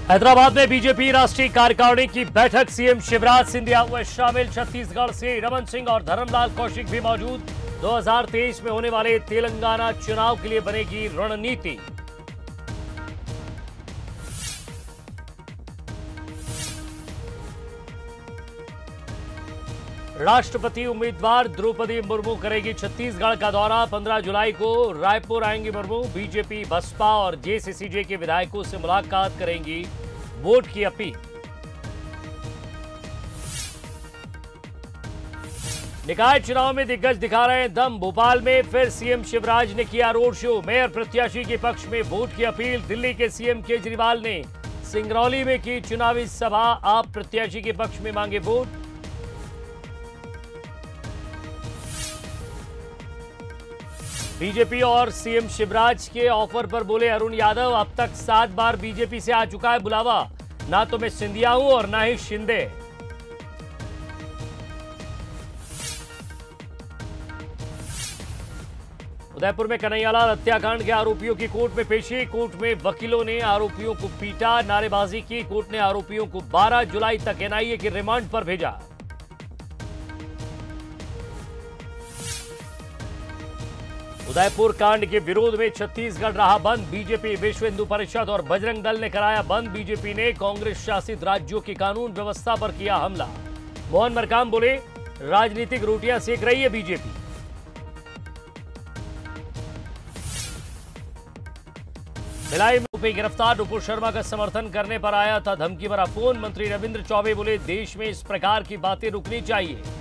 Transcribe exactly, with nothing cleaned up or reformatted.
हैदराबाद में बीजेपी राष्ट्रीय कार्यकारिणी की बैठक, सीएम शिवराज सिंधिया हुए शामिल। छत्तीसगढ़ से रमन सिंह और धर्मलाल कौशिक भी मौजूद। दो हज़ार तेईस में होने वाले तेलंगाना चुनाव के लिए बनेगी रणनीति। राष्ट्रपति उम्मीदवार द्रौपदी मुर्मू करेगी छत्तीसगढ़ का दौरा। पंद्रह जुलाई को रायपुर आएंगी मुर्मू। बीजेपी, बसपा और जेसीसीजे के विधायकों से मुलाकात करेंगी। वोट की अपील। निकाय चुनाव में दिग्गज दिखा रहे हैं दम। भोपाल में फिर सीएम शिवराज ने किया रोड शो। मेयर प्रत्याशी के पक्ष में वोट की अपील। दिल्ली के सीएम केजरीवाल ने सिंगरौली में की चुनावी सभा। आप प्रत्याशी के पक्ष में मांगे वोट। बीजेपी और सीएम शिवराज के ऑफर पर बोले अरुण यादव, अब तक सात बार बीजेपी से आ चुका है बुलावा। ना तो मैं सिंधिया हूं और ना ही शिंदे। उदयपुर में कन्हैयालाल हत्याकांड के आरोपियों की कोर्ट में पेशी। कोर्ट में वकीलों ने आरोपियों को पीटा, नारेबाजी की। कोर्ट ने आरोपियों को बारह जुलाई तक एनआईए की रिमांड पर भेजा। उदयपुर कांड के विरोध में छत्तीसगढ़ रहा बंद। बीजेपी, विश्व हिंदू परिषद और बजरंग दल ने कराया बंद। बीजेपी ने कांग्रेस शासित राज्यों की कानून व्यवस्था पर किया हमला। मोहन मरकाम बोले, राजनीतिक रोटियां सेक रही है बीजेपी। भिलाई में गिरफ्तार नुपुर शर्मा का समर्थन करने पर आया था धमकी भरा फोन। मंत्री रविंद्र चौबे बोले, देश में इस प्रकार की बातें रुकनी चाहिए।